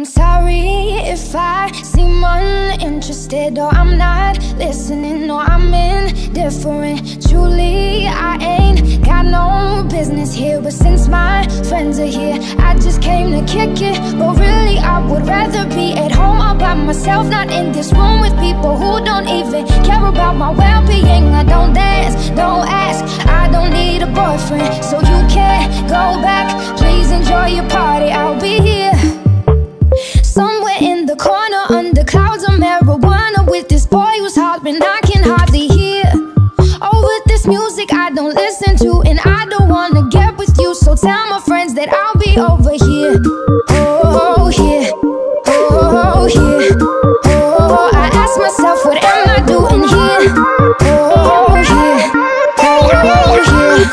I'm sorry if I seem uninterested, or I'm not listening, or I'm indifferent. Truly, I ain't got no business here, but since my friends are here, I just came to kick it. But really, I would rather be at home all by myself, not in this room with people who don't even care about my well-being. I don't dance, don't ask, I don't need a boyfriend, so you can't go back. Please enjoy your party, I'll be here somewhere in the corner, under clouds of marijuana, with this boy who's hollering I can hardly hear. Over this music I don't listen to, and I don't wanna get with you, so tell my friends that I'll be over here. Oh, here, oh, here, oh, I ask myself, what am I doing here? Oh, here, oh, here,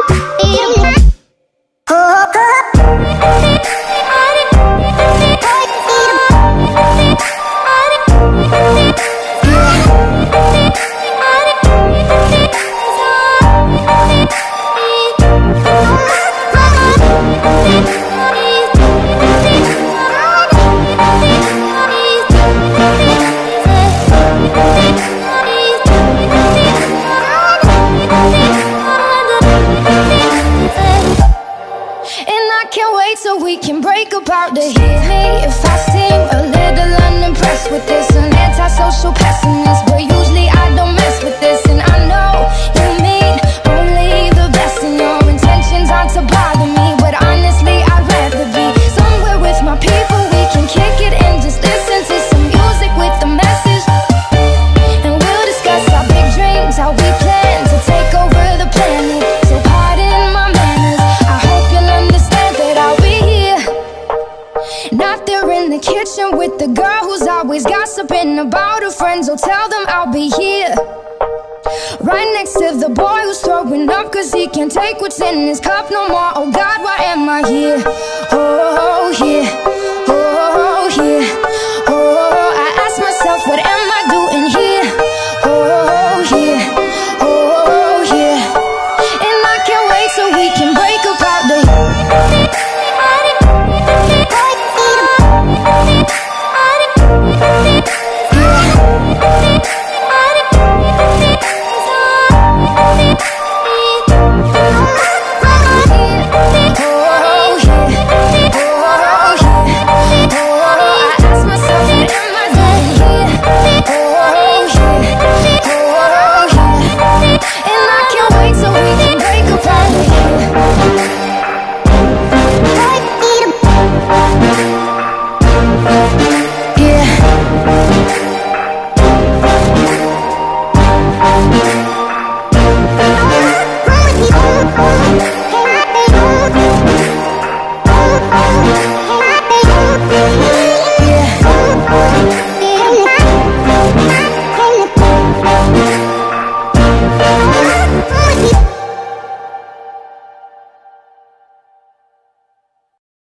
so we can break about the hit me if I seem a little unimpressed with this, an antisocial pessimist, but usually I don't mess with this. And I know you mean only the best, and your intentions aren't to bother me, but honestly I'd rather be somewhere with my people. We can kick it and just listen to some music with a message, and we'll discuss our big dreams, how we plan to take over the planet. So pardon my manners, I hope you'll understand that I'll be not there in the kitchen with the girl who's always gossiping about her friends. Oh, tell them I'll be here right next to the boy who's throwing up cause he can't take what's in his cup no more. Oh God, why am I here? Oh, here.